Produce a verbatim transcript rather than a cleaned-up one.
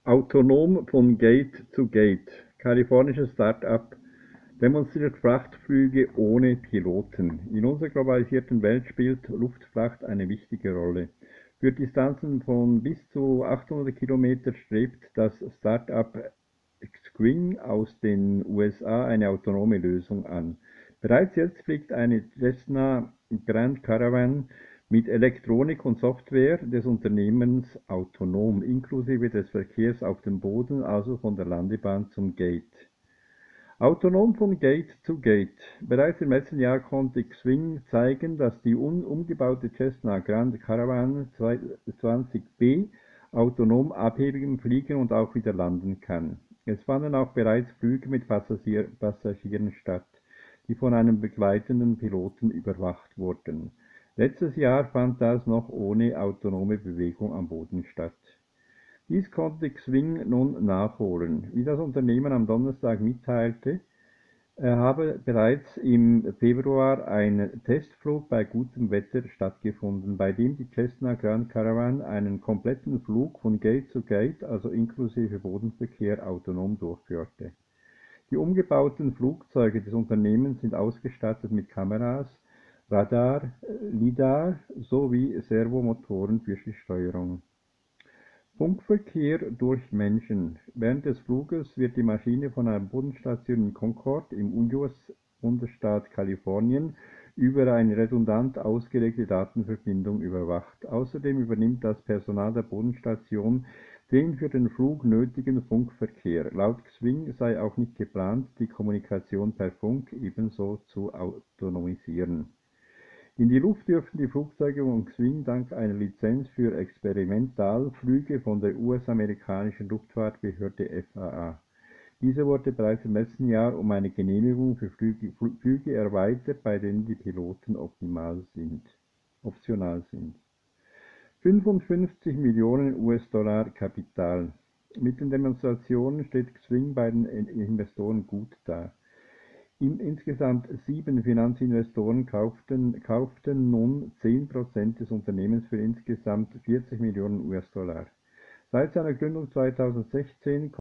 Autonom von Gate zu Gate. Kalifornisches Start-up demonstriert Frachtflüge ohne Piloten. In unserer globalisierten Welt spielt Luftfracht eine wichtige Rolle. Für Distanzen von bis zu achthundert Kilometer strebt das Start-up Xwing aus den U S A eine autonome Lösung an. Bereits jetzt fliegt eine Cessna Grand Caravan mit Elektronik und Software des Unternehmens autonom, inklusive des Verkehrs auf dem Boden, also von der Landebahn zum Gate. Autonom von Gate zu Gate. Bereits im letzten Jahr konnte Xwing zeigen, dass die un umgebaute Cessna Grand Caravan zwanzig B autonom abheben, fliegen und auch wieder landen kann. Es fanden auch bereits Flüge mit Passagier Passagieren statt, die von einem begleitenden Piloten überwacht wurden. Letztes Jahr fand das noch ohne autonome Bewegung am Boden statt. Dies konnte Xwing nun nachholen. Wie das Unternehmen am Donnerstag mitteilte, habe bereits im Februar ein Testflug bei gutem Wetter stattgefunden, bei dem die Cessna Grand Caravan einen kompletten Flug von Gate zu Gate, also inklusive Bodenverkehr, autonom durchführte. Die umgebauten Flugzeuge des Unternehmens sind ausgestattet mit Kameras, Radar, LiDAR sowie Servomotoren für die Steuerung. Funkverkehr durch Menschen. Während des Fluges wird die Maschine von einer Bodenstation in Concord im U S-Bundesstaat Kalifornien über eine redundant ausgelegte Datenverbindung überwacht. Außerdem übernimmt das Personal der Bodenstation den für den Flug nötigen Funkverkehr. Laut Xwing sei auch nicht geplant, die Kommunikation per Funk ebenso zu autonomisieren. In die Luft dürfen die Flugzeuge von Xwing dank einer Lizenz für Experimentalflüge von der U S-amerikanischen Luftfahrtbehörde F A A. Diese wurde bereits im letzten Jahr um eine Genehmigung für Flüge, Flüge erweitert, bei denen die Piloten optimal sind, optional sind. fünfundfünfzig Millionen U S-Dollar Kapital. Mit den Demonstrationen steht Xwing bei den Investoren gut da. Insgesamt sieben Finanzinvestoren kauften, kauften nun zehn Prozent des Unternehmens für insgesamt vierzig Millionen U S-Dollar. Seit seiner Gründung zweitausendsechzehn